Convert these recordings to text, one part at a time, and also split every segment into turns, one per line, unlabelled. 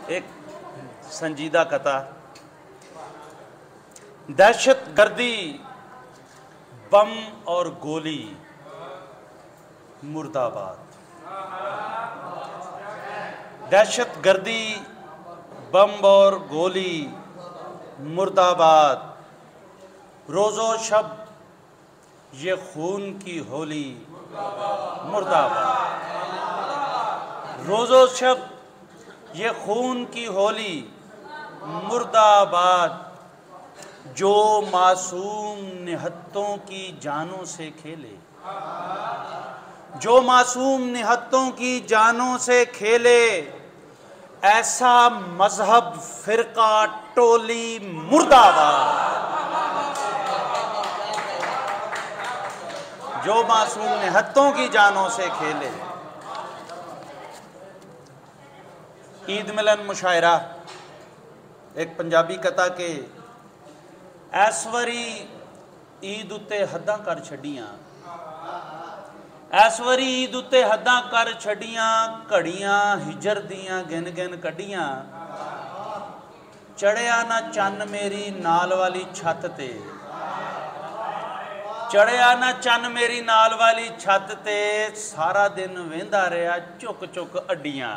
एक संजीदा कथा। दहशत गर्दी, बम और गोली, मुर्दाबाद। दहशत गर्दी, बम और गोली, मुर्दाबाद। रोज़ो शब ये खून की होली, मुर्दाबाद। रोज़ो शब ये खून की होली, मुर्दाबाद। जो मासूम निहत्तों की जानों से खेले, जो मासूम निहत्तों की जानों से खेले, ऐसा मजहब फिरका टोली, मुर्दाबाद। जो मासूम निहत्तों की जानों से खेले। ईद मिलन मुशायरा, एक पंजाबी कथा के ऐसवरी ईद उत्ते हद्दां कर छड़ियां, ऐसवरी ईद उत्ते हद्दां कर छड़ियां, घड़ियां हिजर दियां गिन गिन कड्डियां। चढ़िया ना चन्न मेरी नाल वाली छत ते, चढ़िया ना चन्न मेरी नाल वाली छत ते, सारा दिन वेंदा रहा चुक चुक अड्डियां।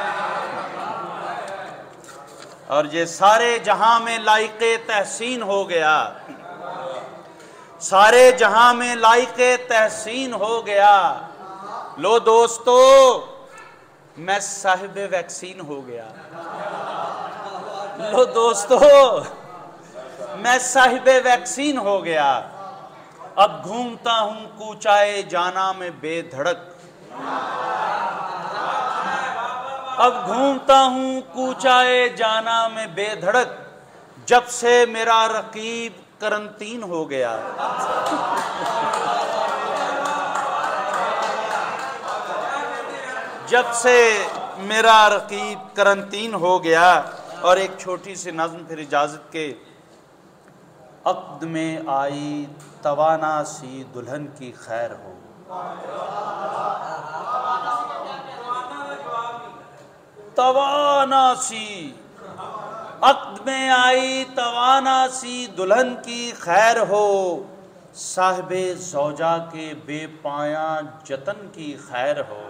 और ये सारे जहां में लाइके तहसीन हो गया, सारे जहां में लाइके तहसीन हो गया। लो दोस्तों, मैं साहिब वैक्सीन हो गया। लो दोस्तों, मैं साहिब वैक्सीन हो गया। अब घूमता हूं कूचाए जाना में बेधड़क, अब घूमता हूं कूचाए जाना में बेधड़क। जब से मेरा रकीब करंतीन हो गया, जब से मेरा रकीब करंतीन हो गया। और एक छोटी सी नज़्म फिर इजाज़त के। अक़्द में आई तवाना सी दुल्हन की खैर हो, तवाना सी। अक़्द में आई तवाना सी दुल्हन की खैर हो, साहिबे ज़ौजा के बेपाया जतन की खैर हो।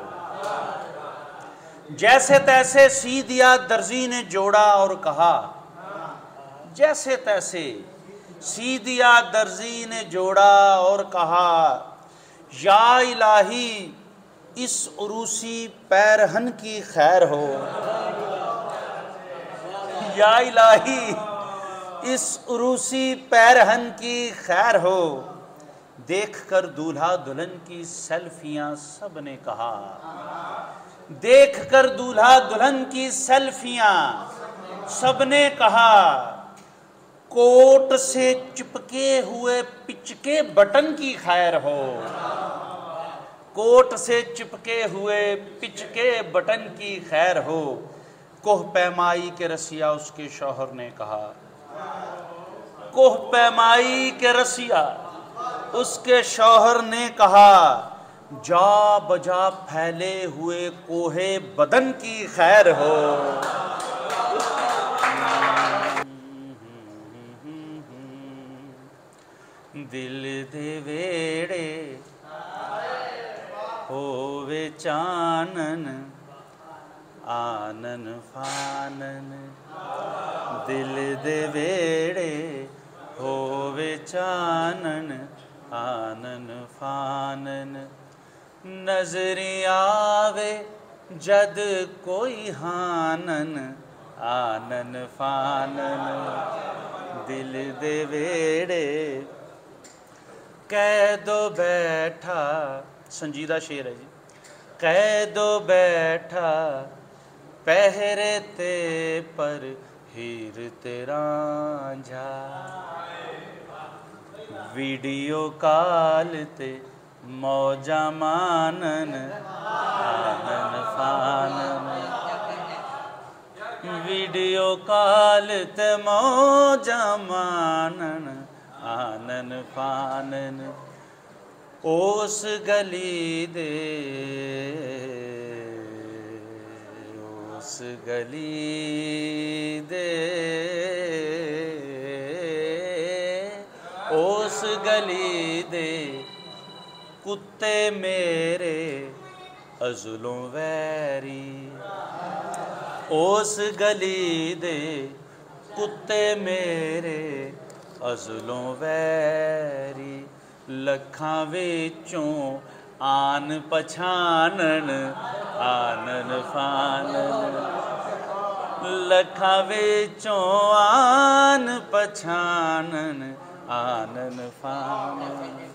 जैसे तैसे सी दिया दर्जी ने जोड़ा और कहा, जैसे तैसे सी दिया दर्जी ने जोड़ा और कहा, या इलाही इस उरूसी पैरहन की खैर हो, या इलाही इस उरूसी पैरहन की खैर हो। देखकर दूल्हा दुल्हन की सेल्फियां सबने कहा, देखकर दूल्हा दुल्हन की सेल्फियां सबने कहा, कोट से चिपके हुए पिचके बटन की खैर हो, कोट से चिपके हुए पिचके बटन की खैर हो। कोह पैमाई के रसिया उसके शौहर ने कहा, कोह पैमाई के रसिया उसके शौहर ने कहा, जा बजा फैले हुए कोहे बदन की खैर हो। दिल दे वेड़े होवे चानन, आनन फानन। दिल दे वेड़े होवे चानन, आनन फानन। नजरी आवे जद कोई हानन, आनन फानन। दिल दे वेड़े कैदो बैठा, संजीदा शेर है जी। कैदो बैठा पहरे ते पर हीर तेरा झा, वीडियो कॉल ते मौजा मानन, आनन फानन। वीडियो कॉल ते मौजा मानन, आनन फानन। उस गली दे, उस गली दे, उस गली दे कुत्ते मेरे अज़लों वैरी, उस गली दे कुत्ते मेरे अज़लों वैरी। लखां विचों आन पछानन आनन फानन, लखां विचों आन पछानन आनन फानन।